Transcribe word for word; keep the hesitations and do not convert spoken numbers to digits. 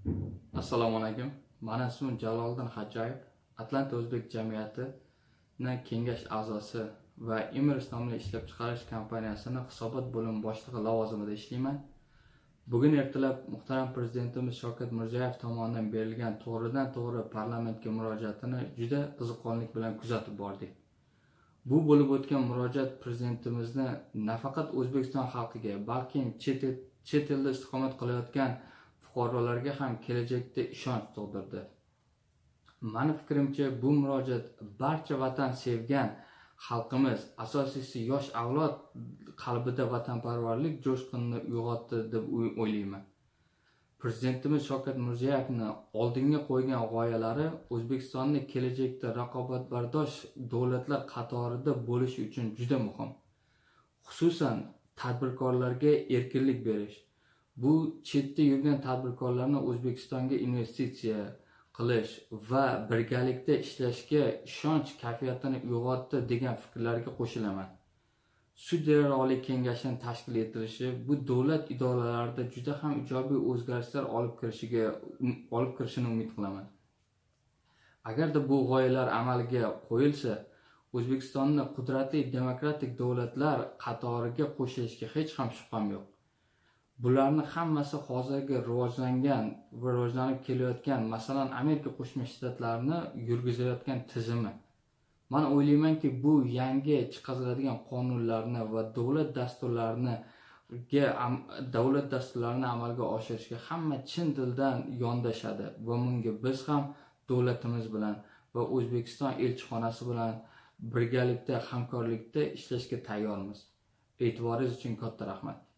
Assalomu alaykum. Meni ismim Jaloliddin Xo'jayev. Atlanta O'zbek jamiyatining kengash a'zosi va Emirates nomli ishlab chiqarish kompaniyasining hisobot bo'limi boshlig'i lavozimida ishlayman. Bugun ertalab muhtaram prezidentimiz Shavkat Mirziyoyev tomonidan berilgan to'g'ridan-to'g'ri parlamentga murojaatini juda qiziqarlik bilan kuzatib bordik. Bu bo'lib o'tgan murojaat prezidentimizni nafaqat O'zbekiston xalqiga, balki chet elda istiqomat qilayotgan fuqarolarga ham kelajakda ishonch tug'dirdi. Mani fikrimcha, bu murojaat barcha vatan sevgan xalqimiz, asosiysi yosh avlod qalbida vatanparvarlik jo'shqinini uyg'otdi deb o'ylayman. Prezidentimiz Shavkat Mirziyoyevning oldinga qo'ygan g'oyalari O'zbekistonni kelajakda raqobatbardosh davlatlar qatorida bo'lishi uchun juda muhim. Xususan, tadbirkorlarga erkinlik berish. Bu chetda yurgan tadbirkorlarni O'zbekistonga investitsiya qilish va birgalikda ishlashga ishonch kayfiyatini uyg'otdi degan fikrlarga qo'shilaman. Sudyalar oliy kengashining tashkil etilishi bu davlat idoralarida juda ham ijobiy o'zgarishlar olib kirishiga olib kirishini umid qilaman. Agarda bu g'oyalar amalga qo'yilsa, O'zbekistonni qudratli demokratik davlatlar qatoriga qo'shilishiga hech ham shubham yo'q. Bularni hammasi hozirgi rivojlangan va rivojlanib kelayotgan, masalan, Amerika Qo'shma Shtatlarini yurgizayotgan tizimi. Men o'ylaymanki, bu yangi chiqariladigan qonunlarni va davlat dasturlarini davlat dasturlarini amalga oshirishga hamma chin dildan yondashadi va bunga biz ham davlatimiz bilan va O'zbekiston elchixonasi bilan birgalikda hamkorlikda ishlashga tayyormiz. E'tiboringiz uchun katta rahmat.